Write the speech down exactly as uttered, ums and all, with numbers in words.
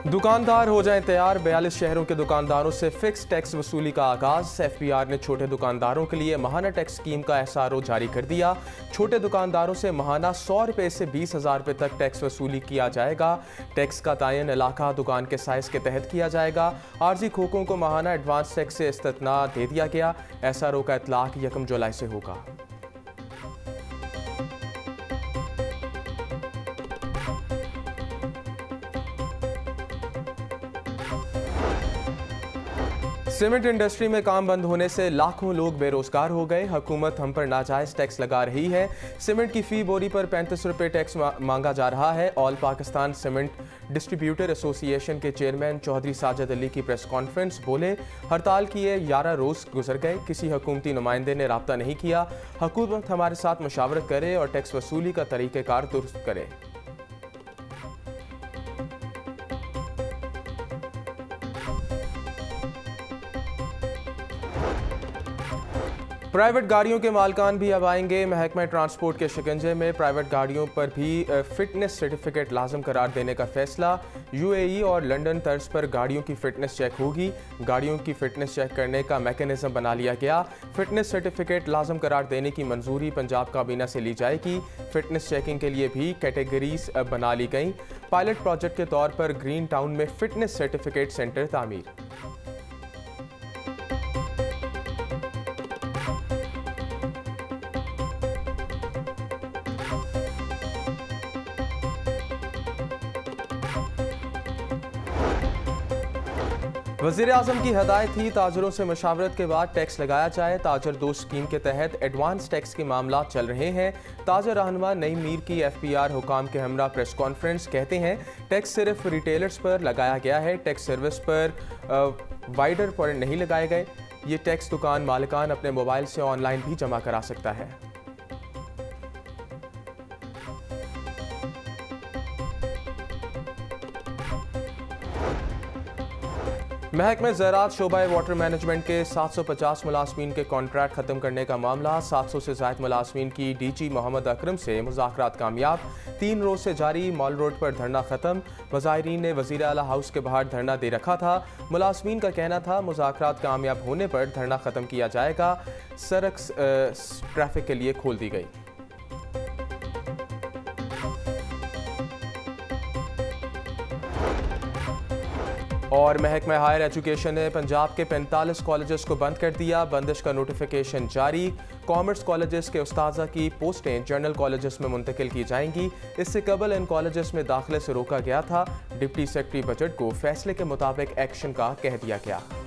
दुकानदार हो जाएं तैयार। बयालीस शहरों के दुकानदारों से फिक्स टैक्स वसूली का आगाज। एफ पी आर ने छोटे दुकानदारों के लिए महाना टैक्स स्कीम का एस आर ओ जारी कर दिया। छोटे दुकानदारों से महाना सौ रुपये से बीस हजार रुपये तक टैक्स वसूली किया जाएगा। टैक्स का तयन इलाका दुकान के साइज के तहत किया जाएगा। आर्जी खोकों को महाना एडवांस टैक्स से इस्तिथना दे दिया गया। एस आर ओ का इतलाक यकम जुलाई से होगा। सीमेंट इंडस्ट्री में काम बंद होने से लाखों लोग बेरोजगार हो गए। हुकूमत हम पर नाजायज टैक्स लगा रही है। सीमेंट की फी बोरी पर पैंतीस रुपये टैक्स मांगा जा रहा है। All Pakistan cement distributor association के चेयरमैन चौधरी साजिद अली की प्रेस कॉन्फ्रेंस। बोले, हड़ताल किए ग्यारह रोज गुजर गए, किसी हुकूमती नुमाइंदे ने राब्ता नहीं किया। हुकूमत हमारे साथ मुशावरत करे और टैक्स वसूली का तरीक़ेकार दुरुस्त करे। प्राइवेट गाड़ियों के मालकान भी अब आएंगे महकमा ट्रांसपोर्ट के शिकंजे में। प्राइवेट गाड़ियों पर भी फिटनेस सर्टिफिकेट लाजम करार देने का फैसला। यूएई और लंदन तर्ज पर गाड़ियों की फिटनेस चेक होगी। गाड़ियों की फिटनेस चेक करने का मैकेनिज्म बना लिया गया। फिटनेस सर्टिफिकेट लाजम करार देने की मंजूरी पंजाब काबीना से ली जाएगी। फिटनेस चेकिंग के लिए भी कैटेगरीज बना ली गई। पायलट प्रोजेक्ट के तौर पर ग्रीन टाउन में फिटनेस सर्टिफिकेट सेंटर तामीर। वज़ीर आज़म की हदायत थी, ताजरों से मशावरत के बाद टैक्स लगाया जाए। ताजर दोस्त स्कीम के तहत एडवांस टैक्स के मामला चल रहे हैं। ताजर रहनुमा नईम मीर की एफ पी आर हुकाम के हमरा प्रेस कॉन्फ्रेंस। कहते हैं, टैक्स सिर्फ रिटेलर्स पर लगाया गया है, टैक्स सर्विस पर वाइडर पर नहीं लगाए गए। ये टैक्स दुकान मालिकान अपने मोबाइल से ऑनलाइन भी जमा करा सकता है। महकमे ज़राअत शोबा वाटर मैनेजमेंट के सात सौ पचास मुलाजमीन के कॉन्ट्रैक्ट ख़त्म करने का मामला। सात सौ से ज़ायद मुलाजमीन की डी जी मोहम्मद अकरम से मुज़ाकरात कामयाब। तीन रोज से जारी मॉल रोड पर धरना ख़त्म। मुज़ाहिरीन ने वज़ीर आला हाउस के बाहर धरना दे रखा था। मुलाजमीन का कहना था, मुज़ाकरात कामयाब होने पर धरना ख़त्म किया जाएगा। सड़क ट्रैफिक के लिए खोल दी गई। और महकमा हायर एजुकेशन ने पंजाब के पैंतालीस कॉलेजेस को बंद कर दिया। बंदिश का नोटिफिकेशन जारी। कॉमर्स कॉलेजेस के उस्ताजा की पोस्टें जनरल कॉलेजेस में मुंतकिल की जाएंगी। इससे कबल इन कॉलेजेस में दाखिले से रोका गया था। डिप्टी सेक्रेटरी बजट को फैसले के मुताबिक एक्शन का कह दिया गया।